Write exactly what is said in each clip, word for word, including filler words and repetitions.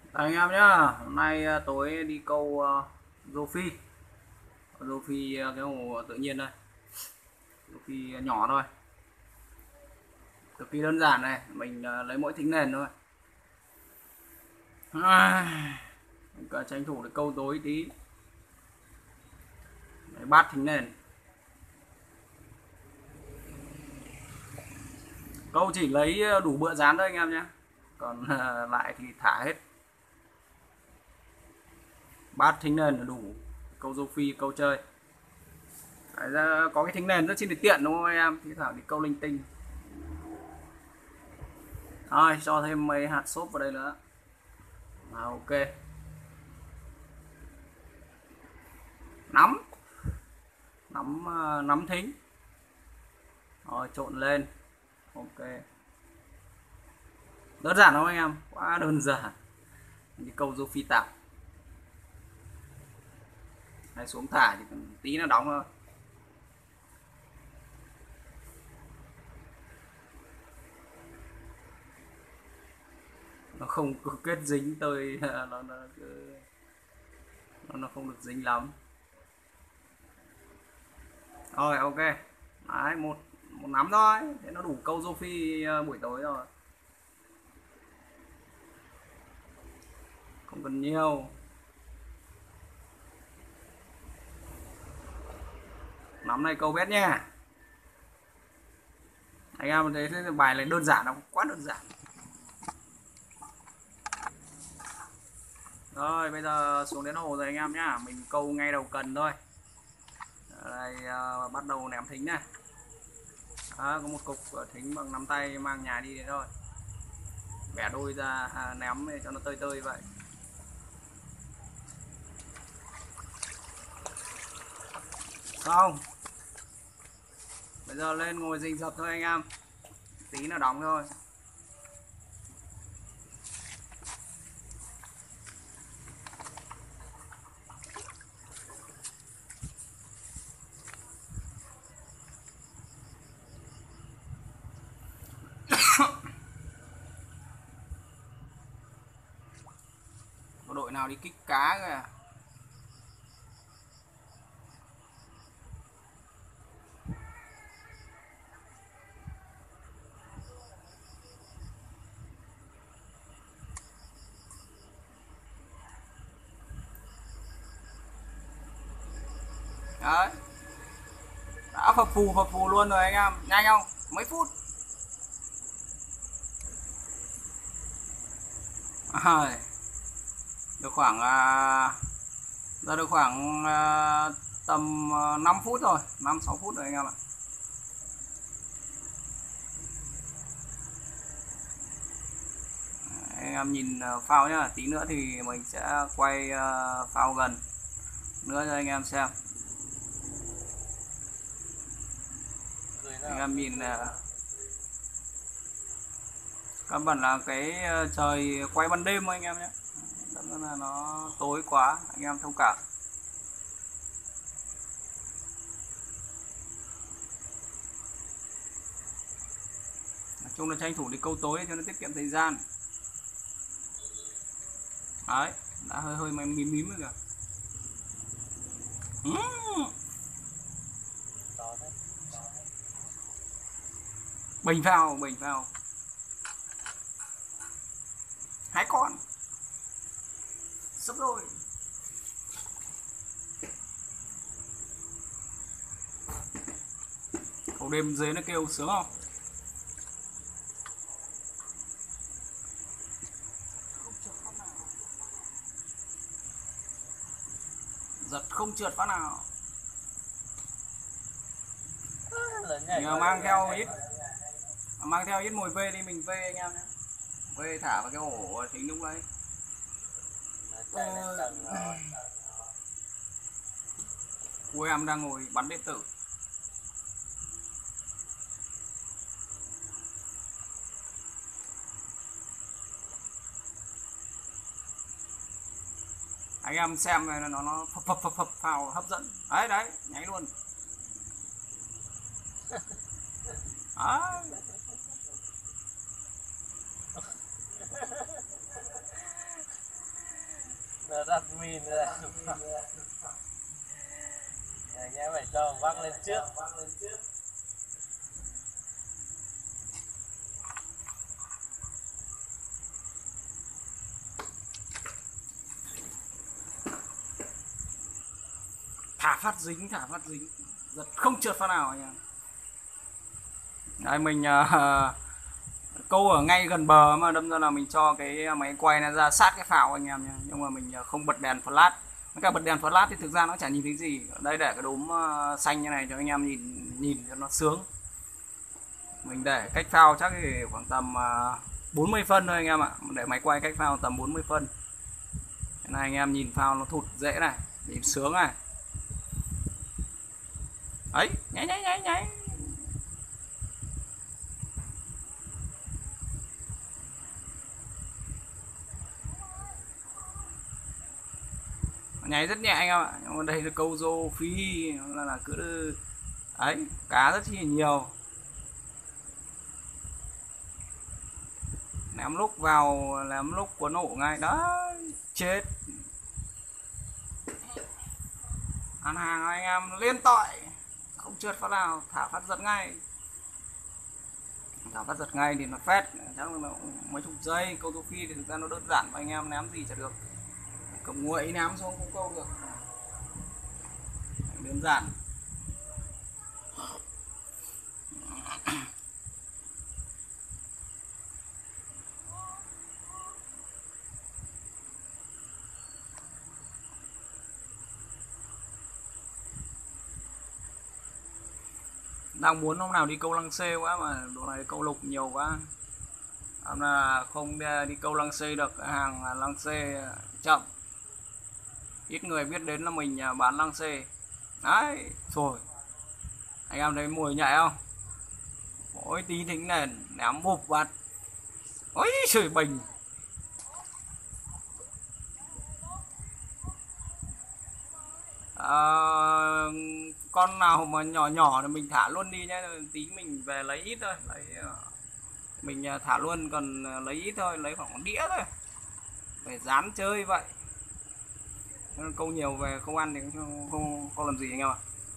Anh em nhá, hôm nay à, tối đi câu uh, rô phi. Rô phi à, cái hồ tự nhiên đây, rô phi nhỏ thôi, cực kỳ đơn giản này, mình à, lấy mỗi thính nền thôi. À, cả tranh thủ để câu tối tí, lấy bát thính nền. Câu chỉ lấy à, đủ bựa dán thôi anh em nhé, còn à, lại thì thả hết. Bát thính nền là đủ câu rô phi, câu chơi. Đấy, ra có cái thính nền rất chi là tiện đúng không anh em? Thì thảo đi câu linh tinh. Rồi, cho thêm mấy hạt xốp vào đây nữa. À, ok. Nắm, nắm à, nắm thính. Rồi trộn lên. Ok. Đơn giản không anh em? Quá đơn giản. Đi câu rô phi tạp. Hay xuống thả thì cần tí nó đóng thôi. Nó không có kết dính tôi nó nó, nó nó không được dính lắm. Rồi ok. Đấy, một một nắm thôi, thế nó đủ câu rô phi ờ, buổi tối rồi. Không cần nhiều. Nắm này câu bét nha. Anh em thấy thế bài này đơn giản không? Quá đơn giản. Rồi bây giờ xuống đến hồ rồi anh em nhá, mình câu ngay đầu cần thôi. Ở đây uh, bắt đầu ném thính này. Đó, có một cục thính bằng nắm tay mang nhà đi đấy thôi. Bẻ đôi ra à, ném để cho nó tơi tơi vậy. Xong. Bây giờ lên ngồi rình rập thôi anh em. Tí nữa đóng thôi. Có đội nào đi kích cá kìa. Đấy. Đã phập phù phập phù luôn rồi anh em. Nhanh không? Mấy phút. À, được khoảng à, ra được khoảng à, tầm à, năm phút rồi, năm sáu phút rồi anh em ạ. Anh em nhìn à, phao nhá, tí nữa thì mình sẽ quay à, phao gần nữa cho anh em xem. Anh em nhìn à, căn bản là cái à, trời quay ban đêm anh em nhé, là nó tối quá, anh em thông cảm. Nói chung là tranh thủ đi câu tối cho nó tiết kiệm thời gian. Đấy, đã hơi hơi mím mím rồi kìa. Uhm. Bình phao, bình phao. Hai con. Sắp rồi. Cầu đêm dưới nó kêu sướng không? Giật không trượt phát nào. Mình mang theo ít mang theo ít mồi về đi, mình về anh em nhé. Về thả vào cái ổ chính lúc đấy. Cô em đang ngồi bắn điện tử. Anh em xem này, nó nó phập phập phập phập vào hấp dẫn. Đấy đấy, nháy luôn. Đấy. Nó đặt min ra. Nhé phải cho vác lên trước. Thả phát dính, thả phát dính, giật không trượt phát nào anh em. Đấy, mình uh, câu ở ngay gần bờ mà đâm ra là mình cho cái máy quay nó ra sát cái phao anh em nhé, nhưng mà mình không bật đèn flash. Với cả bật đèn flash thì thực ra nó chả nhìn thấy gì. Ở đây để cái đốm uh, xanh như này cho anh em nhìn nhìn cho nó sướng. Mình để cách phao chắc thì khoảng tầm uh, bốn mươi phân thôi anh em ạ. Để máy quay cách phao tầm bốn mươi phân. Cái này anh em nhìn phao nó thụt dễ này, nhìn sướng này. Ấy, nháy nháy nháy nháy. Nháy rất nhẹ anh em ạ. Nhưng mà đây là câu rô phi là, là cứ ấy, cá rất chi nhiều. Ném lúc vào, ném lúc cuốn ổ ngay đó, chết. Ăn hàng anh em liên tội, không trượt phát nào, thả phát giật ngay. Thả phát giật ngay thì nó phét, chắc là mấy chục giây. Câu rô phi thì thực ra nó đơn giản, anh em ném gì chả được. Cầm nguội ném xuống cũng câu được, đơn giản. Đang muốn hôm nào đi câu lăng xê quá mà độ này câu lục nhiều quá, hôm là không đi câu lăng xê được. Hàng lăng xê chậm, ít người biết đến là mình bán lăng xê đấy. Rồi anh em thấy mùi nhạy không, mỗi tí thính nền ném bụp vặt, ôi trời bình. À, con nào mà nhỏ nhỏ thì mình thả luôn đi nhé, tí mình về lấy ít thôi, lấy mình thả luôn, còn lấy ít thôi, lấy khoảng một đĩa thôi, phải dán chơi vậy. Câu nhiều về không ăn thì không không, không làm gì anh em ạ.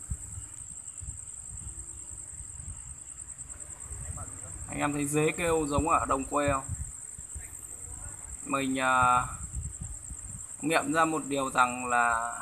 Anh em thấy dế kêu giống ở đồng quê không? Mình uh, nghiệm ra một điều rằng là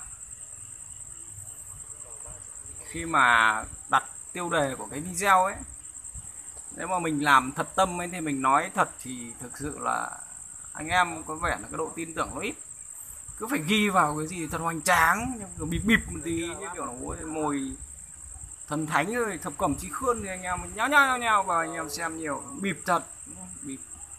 khi mà đặt tiêu đề của cái video ấy, nếu mà mình làm thật tâm ấy thì mình nói thật thì thực sự là anh em có vẻ là cái độ tin tưởng nó ít. Cứ phải ghi vào cái gì thật hoành tráng, nhưng bịp bịp một tí như kiểu là mồi thần thánh rồi thập cẩm chi khươn thì anh em mình nhao nhao nhao nhao vào anh em xem nhiều, bịp thật, bịp.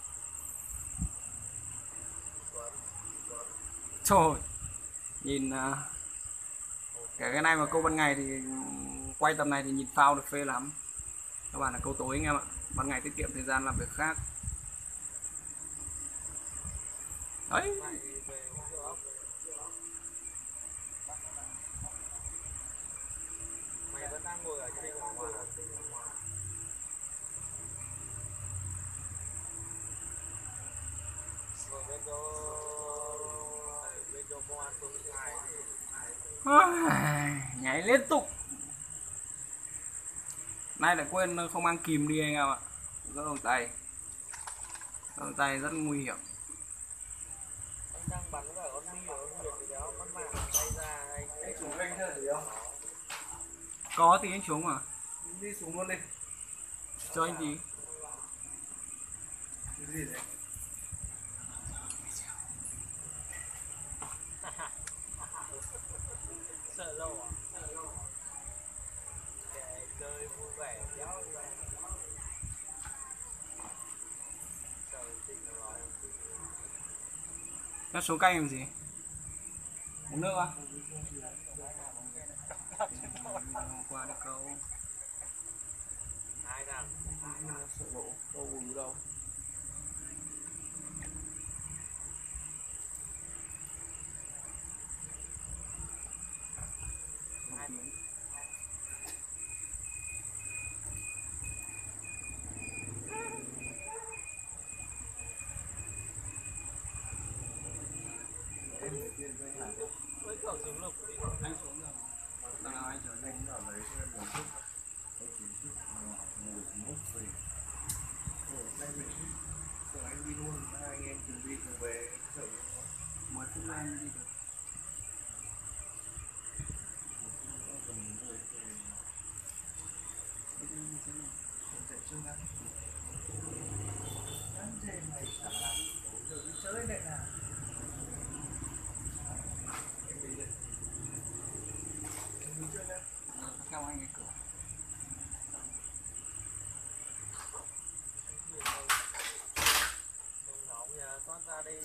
Trời, nhìn uh, cái cái này mà câu ban ngày thì quay tầm này thì nhìn phao được phê lắm. Các bạn là câu tối anh em ạ, ban ngày tiết kiệm thời gian làm việc khác. Đấy. Mày vẫn đang ngồi ở trên ở ngoài à? Ngồi bên chỗ bên chỗ công an phường hai. Nhảy liên tục. Nay lại quên không mang kìm đi anh em ạ. Rất bằng tay. Rất bằng tay rất nguy hiểm. Anh đang bắn cả con mi ở huyện thì đó, con mạng bay ra anh. Anh xuống kênh thôi gì không? Có tí anh xuống mà. Đi xuống luôn đi. Cho anh tí. Cái gì đấy? Sợ lâu à? Để chơi vui vẻ kéo vậy. Sợ tình rồi. Nó xuống canh làm gì? Uống nước á? Qua được câu. Hai thằng. Sợ lộ, câu bùi đâu. với khẩu súng lục thì Anh xuống rồi. Đằng nào anh trở lên. mười phút anh đi được. Theo anh cái cửa. nóng giờ thoát ra đây.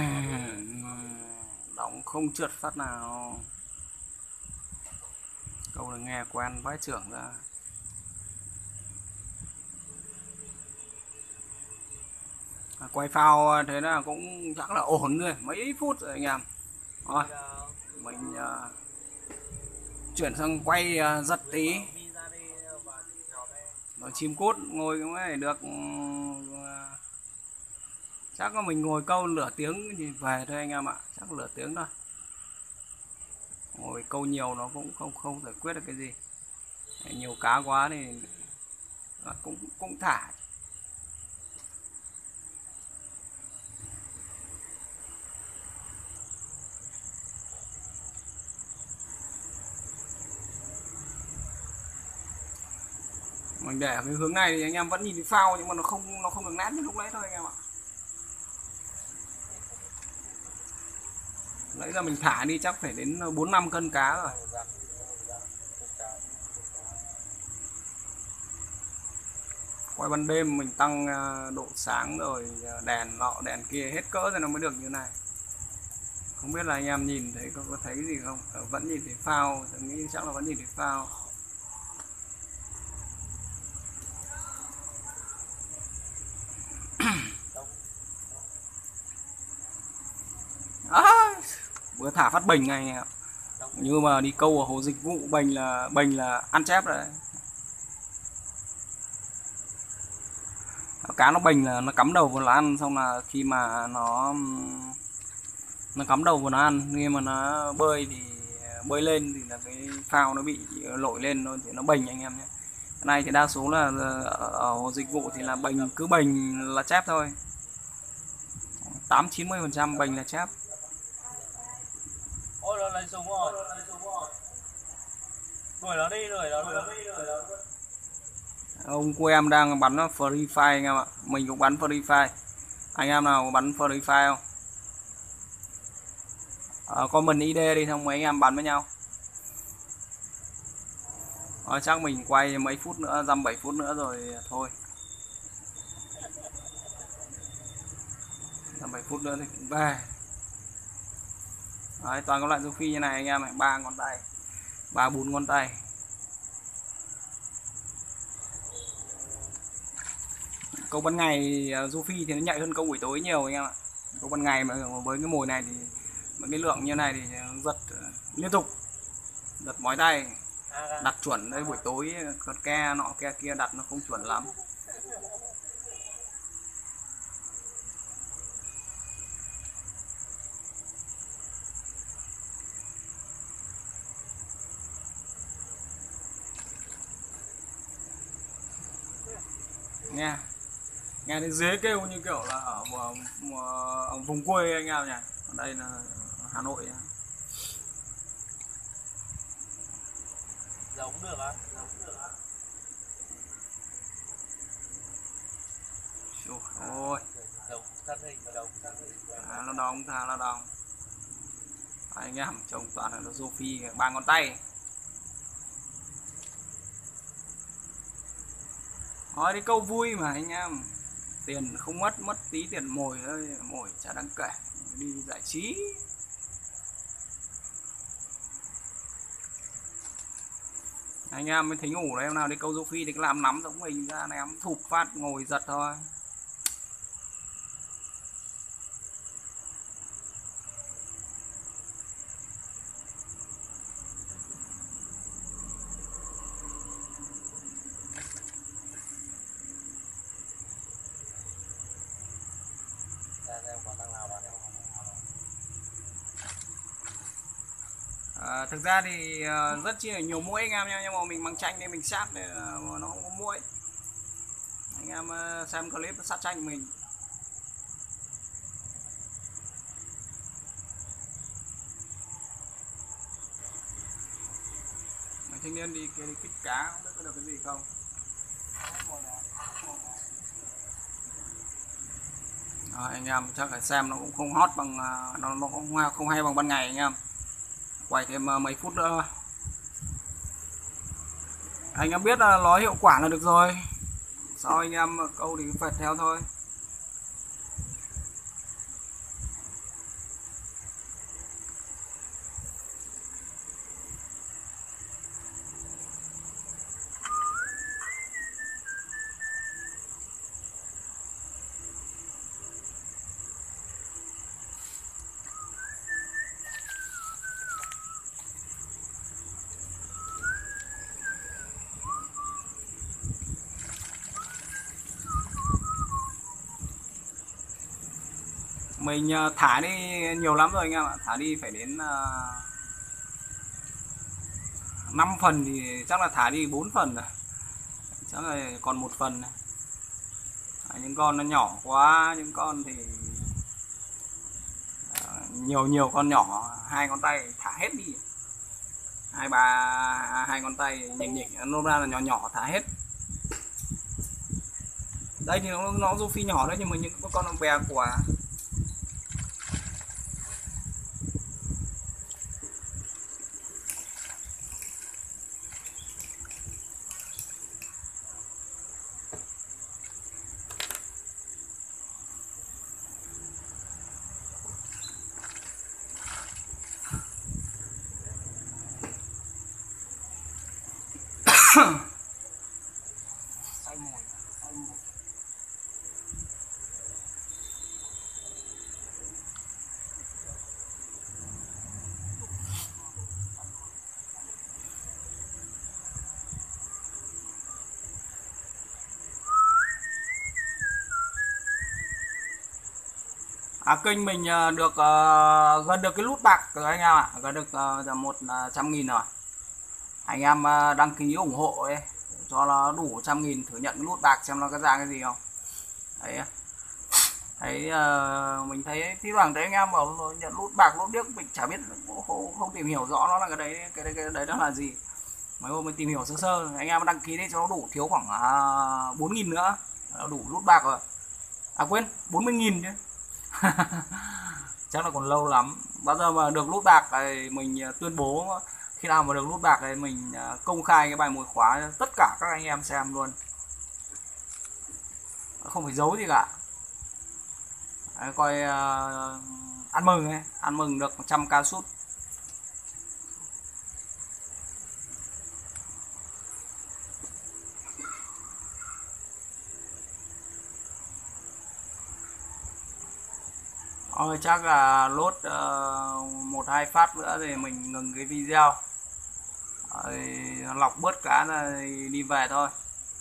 Đóng không trượt phát nào. Câu là nghe quen vãi trưởng ra. À, quay phao thế là cũng chắc là ổn rồi, mấy phút rồi anh em. Rồi mình uh, chuyển sang quay uh, giật tí. Rồi chim cút ngồi cũng phải được uh, chắc là mình ngồi câu nửa tiếng thì về thôi anh em ạ, chắc nửa tiếng thôi. Ngồi câu nhiều nó cũng không không giải quyết được cái gì. Nhiều cá quá thì cũng cũng thả. Mình để cái hướng này thì anh em vẫn nhìn thấy phao nhưng mà nó không nó không được nét như lúc nãy thôi anh em ạ. Nãy giờ mình thả đi chắc phải đến bốn năm cân cá rồi. Quay ban đêm mình tăng độ sáng rồi đèn nọ đèn kia hết cỡ thì nó mới được như này. Không biết là anh em nhìn thấy có, có thấy gì không? Vẫn nhìn thấy phao, tôi nghĩ chắc là vẫn nhìn thấy phao. À, vừa thả phát bình này anh em. Nhưng mà đi câu ở hồ dịch vụ bình là bình là ăn chép rồi. Cá nó bình là nó cắm đầu vào nó ăn, xong là khi mà nó nó cắm đầu vào nó ăn, khi mà nó bơi thì bơi lên thì là cái phao nó bị lội lên nó thì nó bình anh em nhé. Cái này thì đa số là ở hồ dịch vụ thì là bình, cứ bình là chép thôi, tám chín mươi phần trăm bình là chép. Ôi nó lấy súng rồi. Đuổi nó đi, đuổi nó đi. Ông cô em đang bắn Free Fire anh em ạ. Mình cũng bắn Free Fire. Anh em nào bắn Free Fire không? À, comment i đê đi xong mấy anh em bắn với nhau. À, chắc mình quay mấy phút nữa, dăm bảy phút nữa rồi thôi. Dăm bảy phút nữa thì cũng về. Đấy, toàn các loại rô phi như này anh em này, ba ngón tay, ba bốn ngón tay. Câu ban ngày rô phi thì nó nhạy hơn câu buổi tối nhiều anh em ạ. Câu ban ngày mà với cái mồi này thì với cái lượng như này thì giật liên tục, giật mỏi tay, đặt chuẩn. Đây buổi tối con ke nọ ke kia đặt nó không chuẩn lắm. Nghe nghe đến dế kêu như kiểu là ở, ở, ở vùng quê anh em nhỉ. Ở đây là Hà Nội. Giống được á, giống được á. Ôi, Giống thân hình, giống thân hình. à, nó đong, thà nó đong. Anh em trông toàn là rô phi ba ngón tay. Nói đi câu vui mà anh em, tiền không mất, mất tí tiền mồi thôi, mồi chả đáng kể, đi giải trí. Anh em mới thấy ngủ đấy, em nào đi câu rô phi thì cứ làm nắm giống mình ra này, em thụp phát ngồi giật thôi. À, thực ra thì uh, rất chi là nhiều muỗi anh em nha, nhưng mà mình bằng tranh nên mình sát nên uh, nó không có muỗi. Anh em uh, xem clip sát tranh mình. Mấy thanh niên đi kia đi kích cá không biết có được cái gì không. À, anh em chắc phải xem nó cũng không hot bằng uh, nó, nó không không hay bằng ban ngày anh em. Quay thêm uh, mấy phút nữa. Anh em biết là uh, nói hiệu quả là được rồi. Sau anh em câu thì phật theo thôi. Mình thả đi nhiều lắm rồi anh em ạ, thả đi phải đến năm phần thì chắc là thả đi bốn phần rồi, chắc là còn một phần này. À, những con nó nhỏ quá, những con thì à, nhiều nhiều con nhỏ hai ngón tay thả hết đi, hai ba hai ngón tay nhỉnh nhỉnh nôm ra là nhỏ nhỏ thả hết. Đây thì nó nó rô phi nhỏ đấy, nhưng mà những con nó bè quả. Say mồi, say mồi. À, kênh mình được uh, gần được cái nút bạc rồi anh em ạ, gần được uh, một trăm nghìn rồi. Anh em uh, đăng ký ủng hộ ấy, cho nó đủ trăm nghìn thử nhận cái nút bạc xem nó có ra cái gì không. Đấy, thấy uh, mình thấy thi thoảng thấy anh em bảo nhận nút bạc nút điếc, mình chả biết, không, không tìm hiểu rõ nó là cái đấy cái đấy cái đấy nó là gì. Mấy hôm mình tìm hiểu sơ sơ, anh em đăng ký đi cho nó đủ, thiếu khoảng uh, bốn nghìn nữa nó đủ nút bạc rồi. À quên, bốn mươi nghìn chứ. Chắc là còn lâu lắm. Bao giờ mà được nút bạc thì mình tuyên bố, khi nào mà được nút bạc thì mình công khai cái bài mồi khóa cho tất cả các anh em xem luôn, không phải giấu gì cả. Đấy, coi uh, ăn mừng ấy, ăn mừng được một trăm ca sút. Thôi chắc là lốt uh, một hai phát nữa thì mình ngừng cái video. Rồi, lọc bớt cá rồi đi về thôi.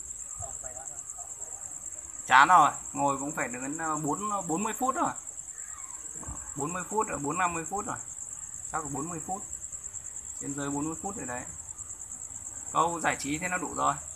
Chán rồi, ngồi cũng phải đến bốn bốn mươi phút rồi. bốn mươi phút rồi, bốn năm mươi phút rồi. Chắc là bốn mươi phút. Trên dưới bốn mươi phút rồi đấy. Câu giải trí thế nó đủ rồi.